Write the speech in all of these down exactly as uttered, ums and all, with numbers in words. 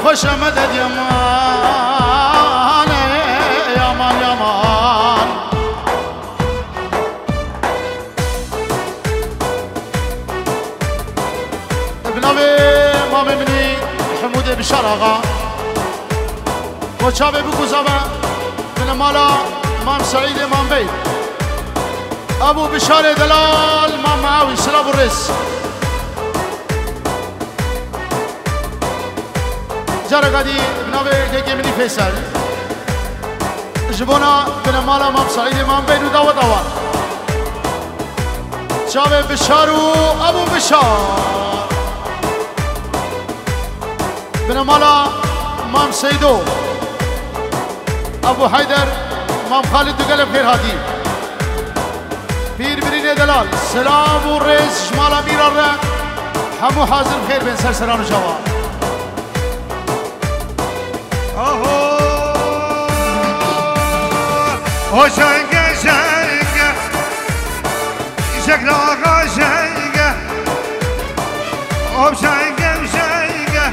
خوش مدد يمان يمان يمان ابنوي مامي مني حمود بشار آقا وچاوه بو زبا من مالا مام سعید مام بید ابو بشار دلال مام معاوی سلام الرس جارا قدی بنابه که منی فیصل جبونا من مالا مام سعید مام بید و داو داو چاوه بشار و ابو بشار من مالا مام سیدو ابو حیدر مام خالد دو قلب خیر هادی پیر برین دلال سلام و رئیس شمالا میران را همو حاضر خیر بین سر سران و جواب آهو او شنگه شنگه شکل آقا شنگه او شنگه شنگه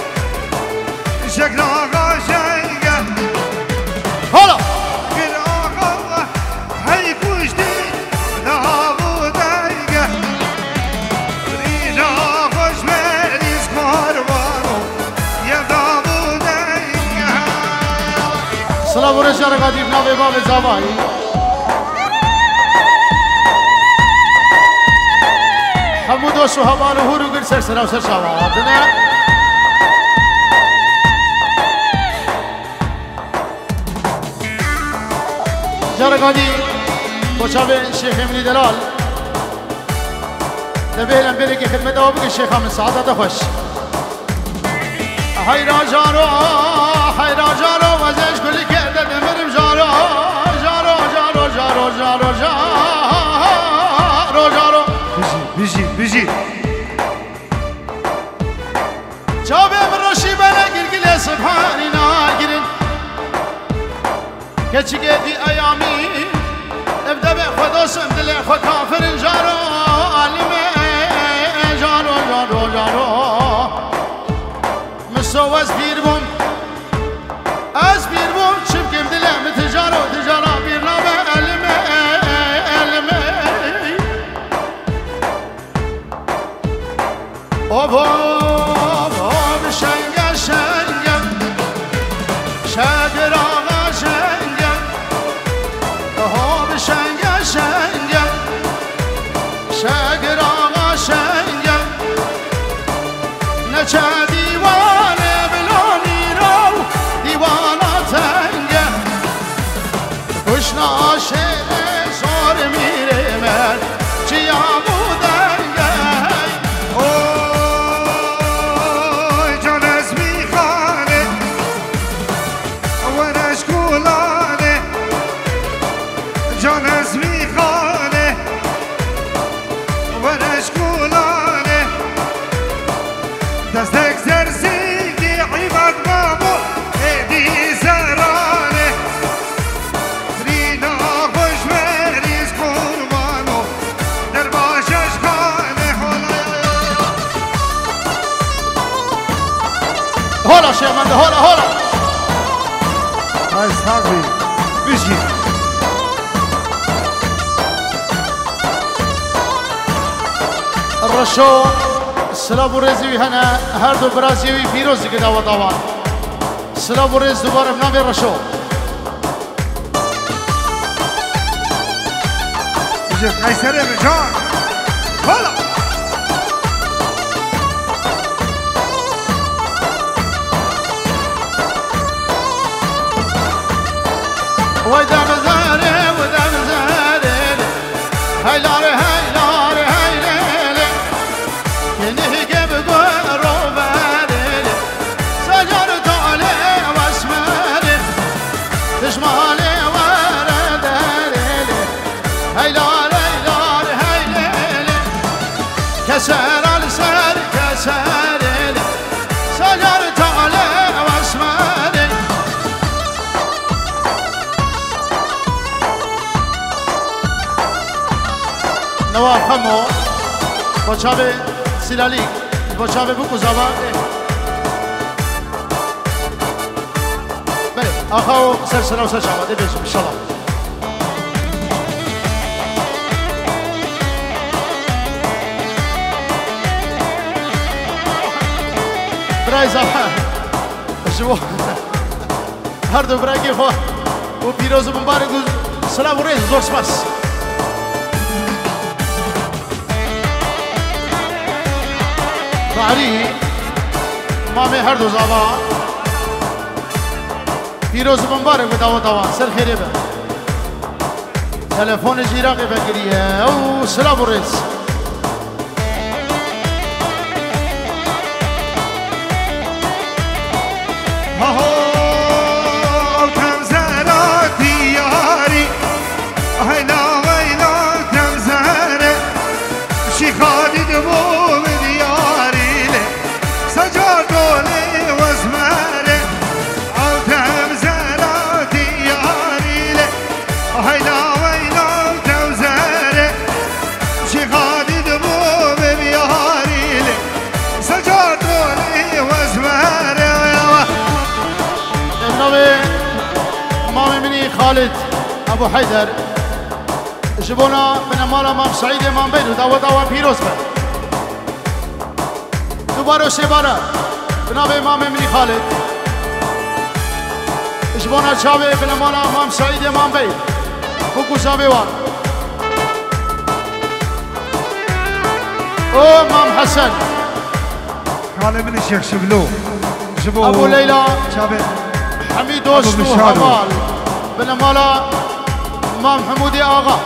شکل آقا شنگه حالا گل آقا هی کشتی داو دنگه رینا خوش مریز کاروانو یه داو دنگه سلام و رجار قدیم نوی باب زوایی حمود و شهبان و هورو گر سر سر و سر شواد نه جارگادی بچاوه شیخ امنی دلال دبیلم بری که خدمت آب بگه شیخ همین سعادت خوش حیرا جارو حیرا جارو وزش گلی که دمرم جارو جارو جارو جارو جارو جارو جارو بیجی بیجی جابه بروشی بنا گرگل سبحانی ناگرین کچی گدی ایامی ابدا به خداسم دل خود کافر جارو عالمه جارو جارو جارو مسو از بیر بوم از بیر بوم چم کم دلم تجارو تجارا بیر نامه علمه علمه اوبو اوبو شنگه شنگه شگر آقا شنگه اوبو شنگه شنگه شگر آقا شنگه نچه دیوانه بلانی رو دیوانا تنگه کشنا عاشق زار میره من چیا بودنگه اوی جان از میخانه ورش کولانه جان از میخانه ورش کولانه دستک سرسیگی عباد بابو ایدی زرانه رینا خوش مریز قربانو در باشش خانه هولا شیخ منده هولا هولا از حقی بیشی الرشو سلام و رزوی هنه هر دو برازیوی پیروزی که داوا داوا سلام و رز دوباره بنام رشو بیشی قیسره بجان حالا و دم زاره و دم زاره هیلاره هیلاره هیلاره کنه که بگو رو بره سجار تاله و اسمره دشماله ورداره هیلاره هیلاره هیلاره کسر السر کسره سجار تاله و اسمره نوار خمو بچاوه سیلالی بچاوه بو کزاوا أخو سلسلة وسلسلة دي بيجي إن شاء الله براي زمان شو هردو براي خو وبيروز مبارك سلام وريز زور سباس بعدي مامي هردو زابا پیروز مبارک بداو داوا سر خیره به تلفن جیراقی بگیریه او سلام ورز خالد ابو حيدر جبونا من مالا مام سعيد امام بيت وداوا داوا بيروز به دوباره شباره جناب امام مني خالد جبونا شابه من مالا مام سعيد امام بيت بوكو شابه وان او مام حسن خالد من الشيخ شبلو جبو ابو ليلى شابه حميد وشنو حمال بن مالا امام حمودي اغا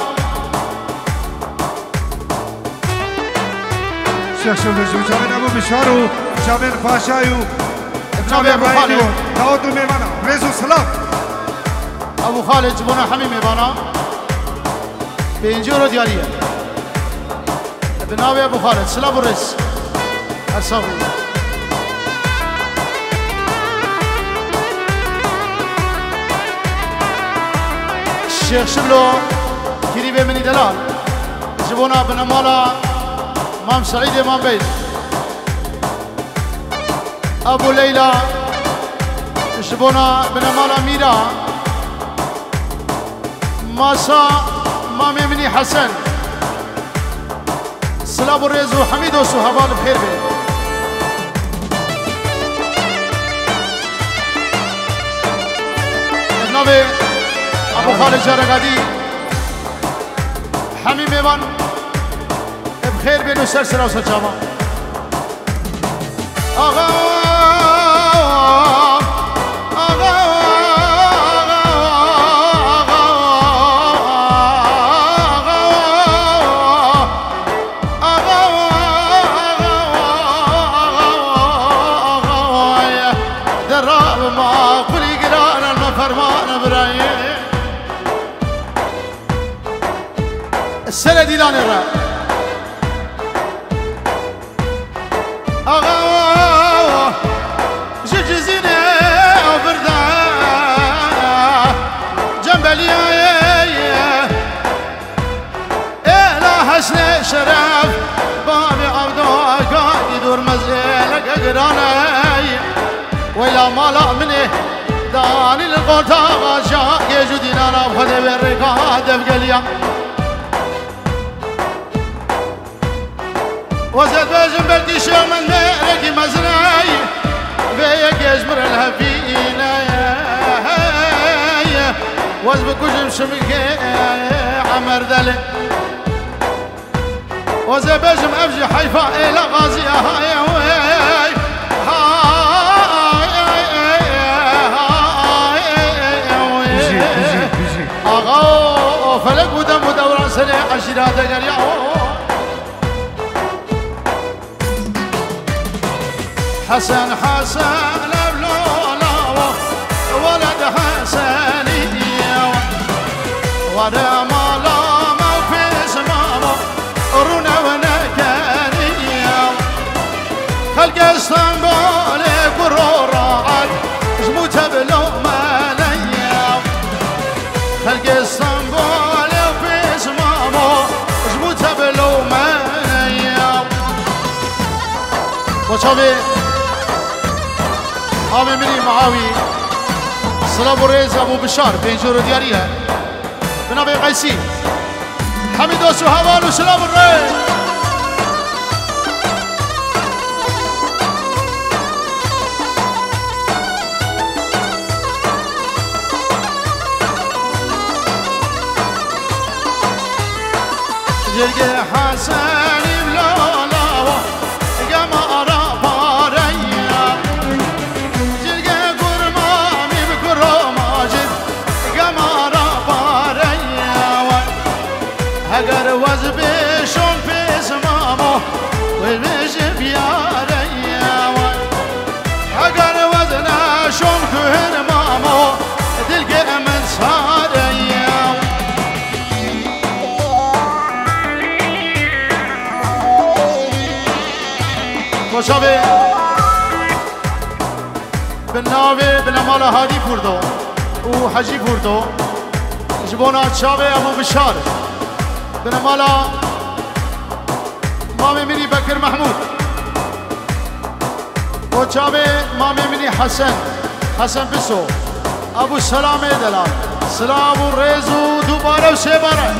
شيخ شبلو جابن ابو بشارو جابن باشايو ابن ابو خالد داود ميمانا ريزو سلام ابو خالد جبونا حميم ميمانا بينجورو دياريه ابن ابو خالد سلام الرئيس الصافي الشيخ شبلو كريبه مني دلال جبونا بن مالا مام سعيد امام بيت ابو ليلى جبونا بن مالا ميرا ماسا مامي مني حسن سلام الريزو حميد وصحبان بخير بيه ابنابي ابو خالد جارقادي حميم ايوان بخير بينو سلسلة وسجامة اغا اغا السنة دي لان الراب أغا ججزيني وبردا جنبلي إيه لا حسن شرف بابي عبدو قاعد يدور مزيلك أقراني ولا مالا مني داني للقوطة غاشا يجودين أنا بخدي بالرقاد بقليا وزاد باجم بلدي شو من ديرك مزناي بيك يجمر الهفينا وزب كجم شمك عمر دلي وزاد باجم أفجي حيفا إلى غازي هاي هاي أغاو فلك ودم ودوران سنة عشرات قريا حسن حسن بلولا ولد حسني ودا مالا ما في سماما رونا ونكاني خلق اسطنبول قرورات جموت بلو ماليا خلق اسطنبول في سماما جموت بلو ماليا وشابي عامي مني معاوي سلام و ریز ابو بشار پنجور دیاریه بنابه قیسی حمید و سوهوال و سلام و ریز جرگه حسنی بلالا و گمارا باریا جرگه گرمامی بکرماجد گمارا باریا اگر وز بشون پیس مامو و بش بیاریا اگر وز نشون کهن مامو دلگه من ساریا خوشابه بناوه بنمال هادی پوردو و حجی پوردو جبونا چاوه ابو بشار بنمالا مامي مني بكر محمود و چاوه مامي مني حسن حسن بسو ابو سلام دلال سلام و رزو دوباره و سه باره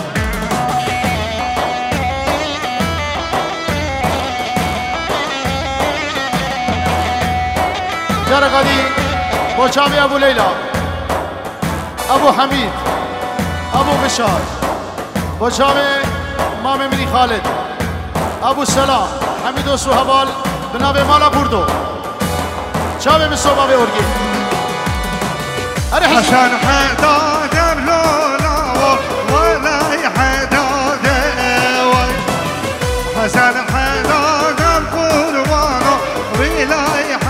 جرقدي بوشامي ابو ليلى ابو حميد ابو بشار بوشامي مامي مني خالد ابو سلام حميد و سوهوال بنابه مالا بوردو شامي من صوبه بورگي عشان حداد لولا ولا حداد حسن حداد القربان ولا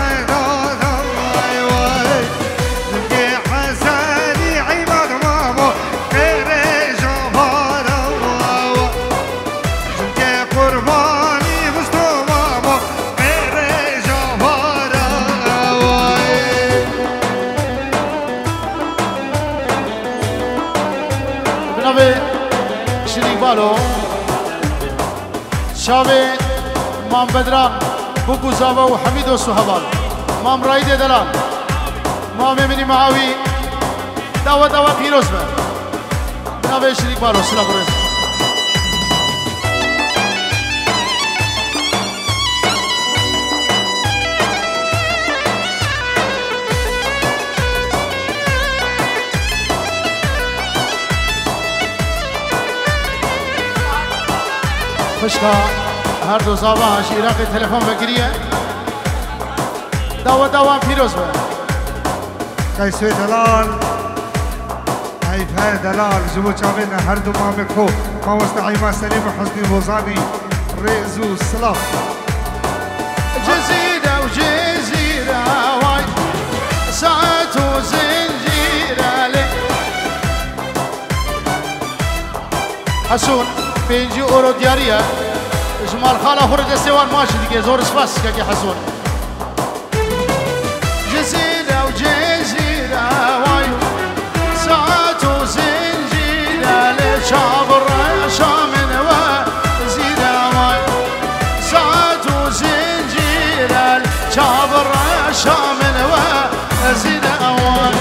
شاوه مام بدران بوكو زاوا وحميد وسوهوال مام رايد دلال مام مني معاوي دوا دوا فيروز بن بنابه شريك بالو سلام ورز فشكا هر دو زاوا هاش عراقي تلفون بگیریه دوا دوا فیروز بن قیسوی دلال عیفه دلال جبو چاوین هر دو مام کو ما وستعیما سلیم حسنی بوزانی ریزو سلام جزيرة وجزيرة واي ساعة وزنجيرة لي حسون بينجي اورو دياريه جمال خاله خرج السوان ماشي دقي زور سباس كاكي حسون جزيرة وجزيرة واي ساعة وزنجيرة لي شابر شامن وزيرة واي ساعة وزنجيرة لي شابر شامن وزيرة واي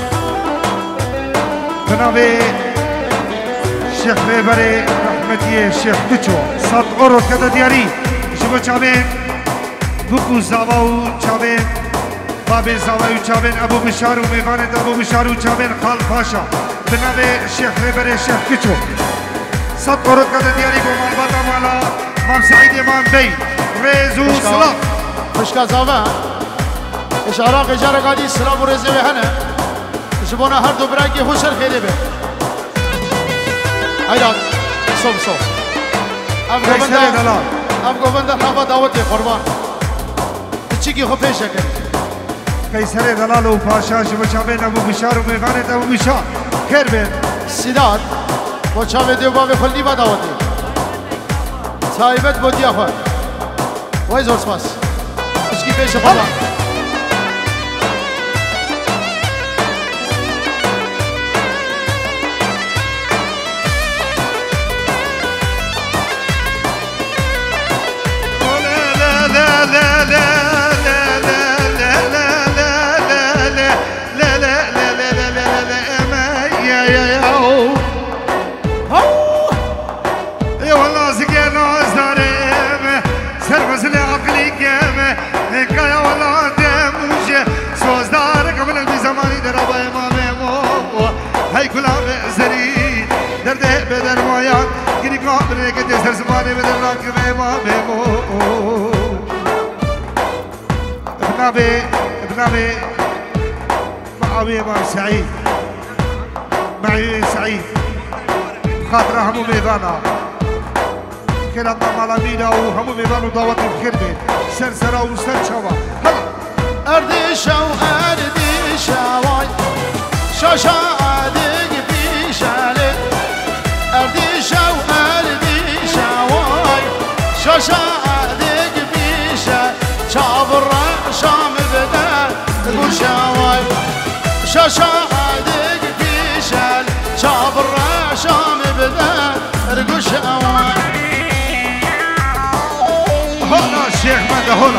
بنابه شيخ بيبري رحمتي الشيخ بچو صد اورو كده دياري شبو چاوين بوكو زاواو چاوين بابي زاواو چاوين ابو بشار وميوان ابو بشار وچاوين خال پاشا بنابه الشيخ بيبري الشيخ بچو صد اورو كده دياري بومان باتا مالا مام سعيد امام بي ريزو سلام فشكا زاوا اش عراق جارة قادي سلام ورزي وحنا شبونا هر دو براكي خوشر خيري به هيدا صوب صوب ام گوبنده ام گوبنده خفا دعوتي قربان تشيكي خو پیش کن قیصر دلال و پاشا شبو چاوین ابو بشار وميوان ابو بشار خير بين سیداد با چاوه دیو باب خلنی با دعوتی صاحبت بودیا خود وای زور سپاس اشکی پیش قربان لا لا لا لا لا لا لا لا لا لا بنابي بنابي معاوية مع سعيد معي سعيد خاطر همو ميدانا كلام مالا مينا وهمو ميدانو دعوة الخير بين سرسرة وسر شوا هلا أردي شو أردي شواي شاشا أدق بيشالي أردي شو أردي شواي شاشا أدق بيشال شابر شام بدا وشواي شاشا أدق بيشال شابر شام بدا وشواي هلا الشيخ ماذا هلا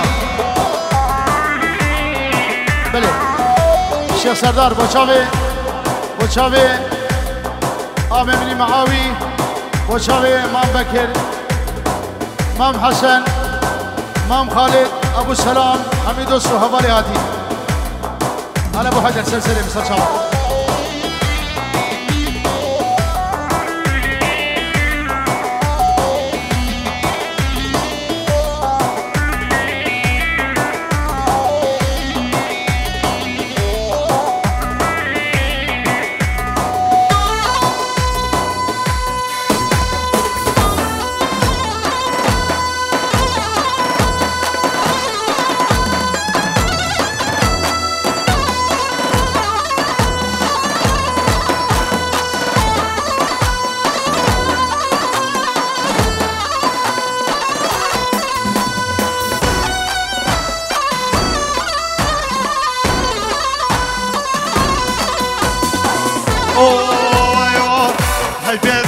بله الشيخ سردار بوچاوي بوچاوي آمي مني معاوي بوچاوي مام بكر مام حسن مام خالد ابو سلام حميد الصحابي هاتي انا ابو حجر سلسله مصر شاور اوه ايوه هاي